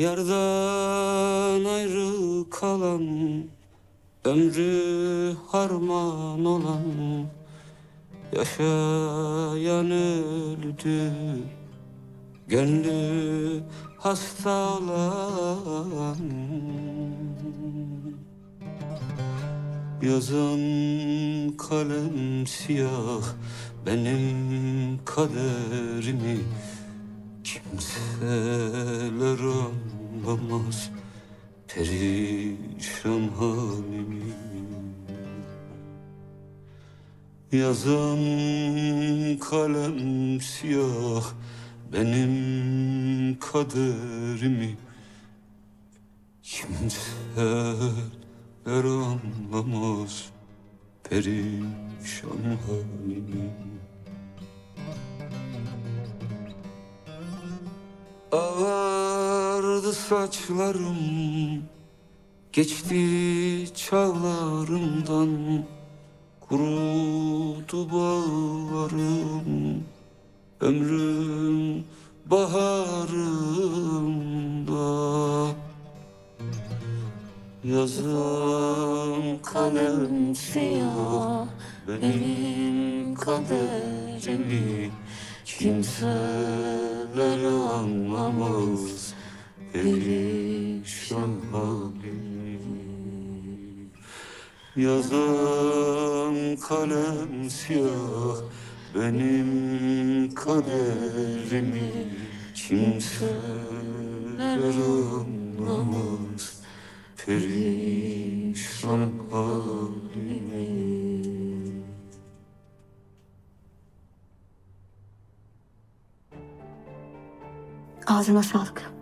Yardan ayrı kalan, ömrü harman olan, yaşayan öldü, gönlü hasta olan. Yazan kalem siyah benim kaderimi, kimseler anlamaz perişan halimi. Yazan kalem siyah benim kaderimi, kimseler anlamaz perişan halimi. Ağardı saçlarım, geçti çağlarımdan, kurudu bağlarım, ömrüm baharımda. Yazan kalem siyah benim kaderimi, kimseler anlamaz perişan halimi. Yazan kalem siyah benim kaderimi, kimseler anlamaz perişan halimi. Ağzına sağlık.